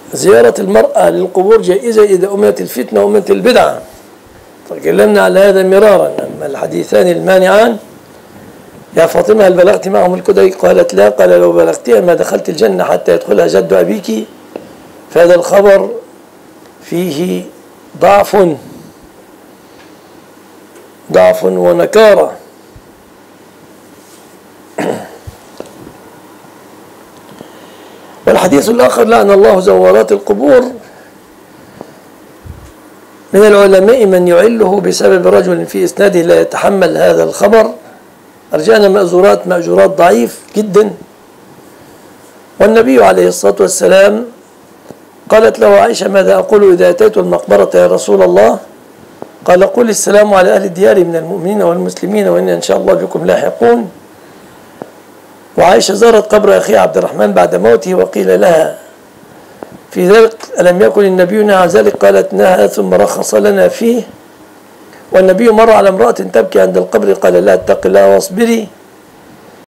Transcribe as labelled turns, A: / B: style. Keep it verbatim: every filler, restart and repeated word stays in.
A: زيارة المرأة للقبور جائزة إذا أمنت الفتنة وأمنت البدعة، تكلمنا على هذا مرارا. أما الحديثان المانعان، يا فاطمة هل بلغت معهم الكدي؟ قالت لا. قال لو بلغتها ما دخلت الجنة حتى يدخلها جد أبيك. فهذا الخبر فيه ضعف ضعف ونكارة. والحديث الآخر لعن الله زوارات القبور، من العلماء من يعله بسبب رجل في إسناده لا يتحمل هذا الخبر. أرجعنا مأزورات مأجورات ضعيف جدا. والنبي عليه الصلاة والسلام قالت له عائشة ماذا أقول إذا أتيت المقبرة يا رسول الله؟ قال قل السلام على أهل الديار من المؤمنين والمسلمين وإنا إن شاء الله بكم لاحقون. وعائشة زارت قبر أخيها عبد الرحمن بعد موته وقيل لها في ذلك ألم يكن النبي نهى عن ذلك؟ قالت نهى ثم رخص لنا فيه. والنبي مر على امرأة تبكي عند القبر قال لا اتق الله واصبري